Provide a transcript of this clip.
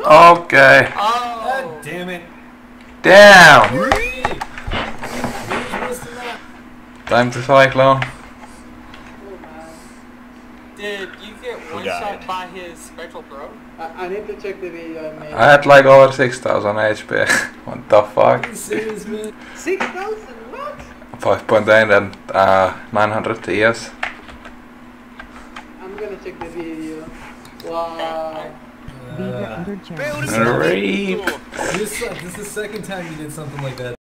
Okay. Oh. God damn it. Damn. Time to cyclone. Did you get one shot by his spectral throw? I need to check the video I made. I had like over 6,000 HP. What the fuck? Are you serious, man? 6,000? What? 5.8 and 900 TS. I'm gonna check the video. Wow. Rip. This is the second time you did something like that.